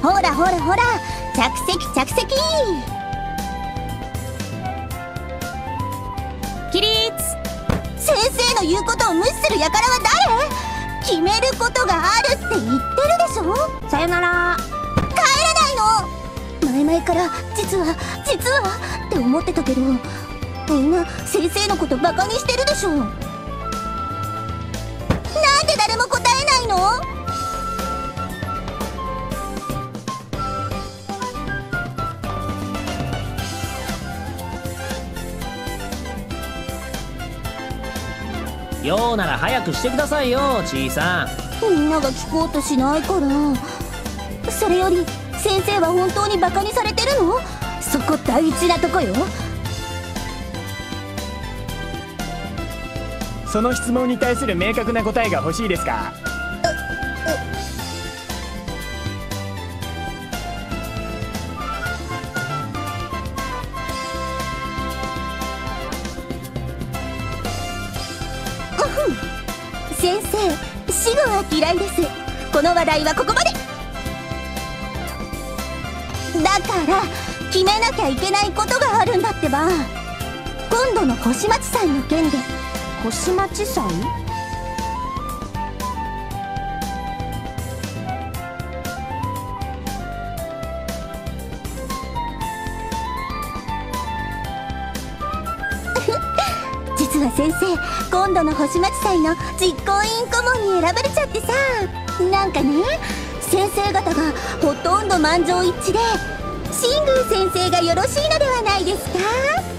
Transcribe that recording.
ほらほらほら、着席着席。起立。先生の言うことを無視する輩は誰？決めることがあるって言ってるでしょ。さよなら。帰らないの。前々から実はって思ってたけど、みんな先生のことバカにしてるでしょ。なんで誰も答えないの？ ようなら早くしてくださいよ、ちいさん。 みんなが聞こうとしないから。それより先生は本当にバカにされてるの？そこ大事なとこよ。 その質問に対する明確な答えが欲しいですか？ 先生、死後は嫌いです。この話題はここまで。だから決めなきゃいけないことがあるんだってば。今度の星町祭の件で。星町祭？実は先生、今度の星町祭の実行委員顧問に選ばれちゃってさ。なんかね、先生方がほとんど満場一致で、新宮先生がよろしいのではないですか？